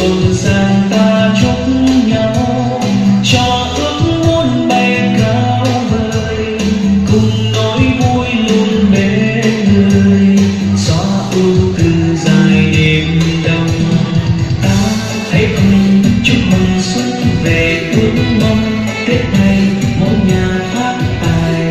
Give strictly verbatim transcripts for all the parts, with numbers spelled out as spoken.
xuân sang ta chúc nhau cho ước muốn bay cao vời, cùng nỗi vui luôn bên người, xóa ưu tư dài đêm đông. Ta hãy cùng chúc mừng xuân về ước mong Tết này mỗi nhà phát tài.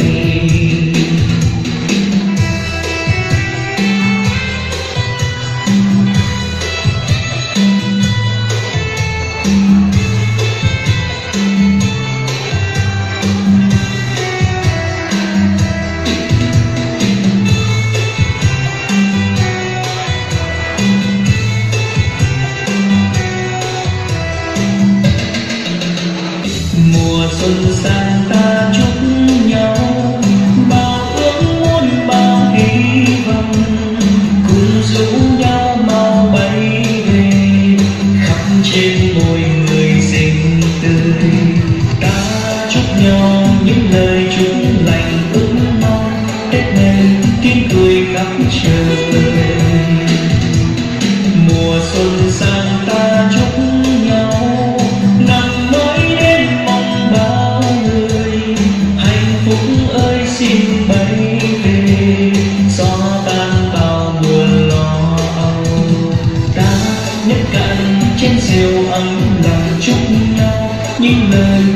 Mùa xuân sang ta chúc nhau bao ước muốn bao hy vọng, cùng rủ nhau mau bay về khắp trên môi người xinh tươi. Ta chúc nhau những lời chúc lành ước mong Tết này tiếng cười khắp trời. Mùa xuân sang ta chúc nhau năm mới đến mong bao người, hạnh phúc ơi xin bay về xóa tan bao buồn lo âu. Ta nhất cạn trên rượu ấm lòng chúc nhau những lời